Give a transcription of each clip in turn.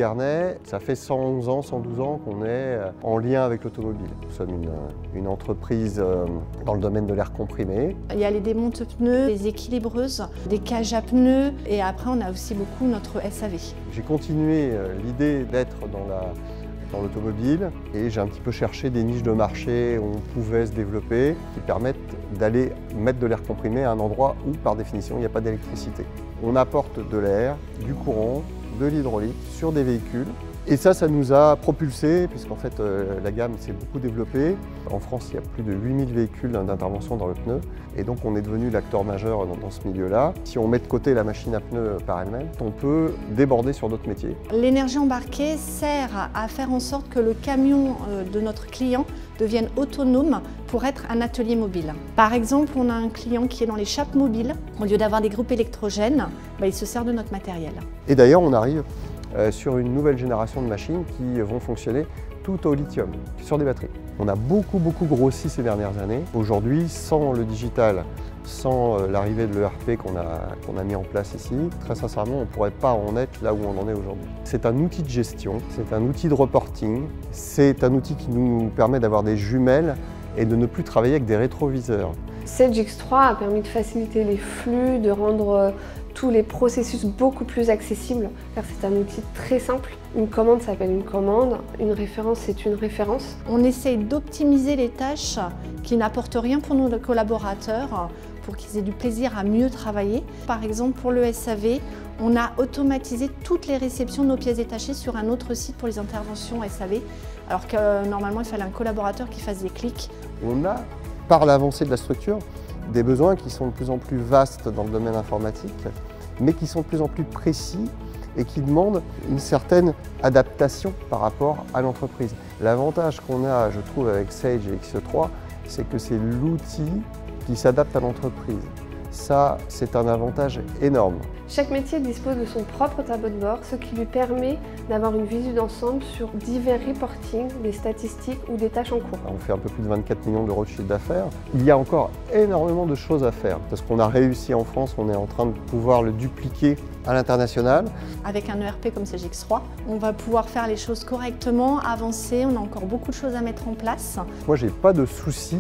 Garnet, ça fait 111 ans, 112 ans qu'on est en lien avec l'automobile. Nous sommes une entreprise dans le domaine de l'air comprimé. Il y a les démonte-pneus, les équilibreuses, des cages à pneus et après on a aussi beaucoup notre SAV. J'ai continué l'idée d'être dans l'automobile et j'ai un petit peu cherché des niches de marché où on pouvait se développer qui permettent d'aller mettre de l'air comprimé à un endroit où par définition il n'y a pas d'électricité. On apporte de l'air, du courant, de l'hydraulique sur des véhicules et ça nous a propulsé puisqu'en fait la gamme s'est beaucoup développée. En France il y a plus de 8000 véhicules d'intervention dans le pneu et donc on est devenu l'acteur majeur dans ce milieu-là. Si on met de côté la machine à pneus par elle-même, on peut déborder sur d'autres métiers. L'énergie embarquée sert à faire en sorte que le camion de notre client devienne autonome pour être un atelier mobile. Par exemple, on a un client qui est dans les chapes mobiles. Au lieu d'avoir des groupes électrogènes, il se sert de notre matériel. Et d'ailleurs, on arrive sur une nouvelle génération de machines qui vont fonctionner tout au lithium, sur des batteries. On a beaucoup grossi ces dernières années. Aujourd'hui, sans le digital, sans l'arrivée de l'ERP qu'on a mis en place ici, très sincèrement, on ne pourrait pas en être là où on en est aujourd'hui. C'est un outil de gestion, c'est un outil de reporting, c'est un outil qui nous permet d'avoir des jumelles et de ne plus travailler avec des rétroviseurs. Sage X3 a permis de faciliter les flux, de rendre tous les processus beaucoup plus accessibles, car c'est un outil très simple. Une commande s'appelle une commande, une référence c'est une référence. On essaye d'optimiser les tâches qui n'apportent rien pour nos collaborateurs, pour qu'ils aient du plaisir à mieux travailler. Par exemple, pour le SAV, on a automatisé toutes les réceptions de nos pièces détachées sur un autre site pour les interventions SAV, alors que normalement il fallait un collaborateur qui fasse des clics. On a, par l'avancée de la structure, des besoins qui sont de plus en plus vastes dans le domaine informatique, mais qui sont de plus en plus précis et qui demandent une certaine adaptation par rapport à l'entreprise. L'avantage qu'on a, je trouve, avec Sage et X3, c'est que c'est l'outil qui s'adapte à l'entreprise. Ça, c'est un avantage énorme. Chaque métier dispose de son propre tableau de bord, ce qui lui permet d'avoir une visu d'ensemble sur divers reportings, des statistiques ou des tâches en cours. On fait un peu plus de 24 millions d'euros de chiffre d'affaires. Il y a encore énormément de choses à faire. Parce qu'on a réussi en France, on est en train de pouvoir le dupliquer à l'international. Avec un ERP comme Sage X3, on va pouvoir faire les choses correctement, avancer, on a encore beaucoup de choses à mettre en place. Moi, j'ai pas de souci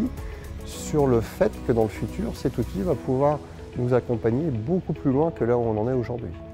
sur le fait que dans le futur, cet outil va pouvoir nous accompagner beaucoup plus loin que là où on en est aujourd'hui.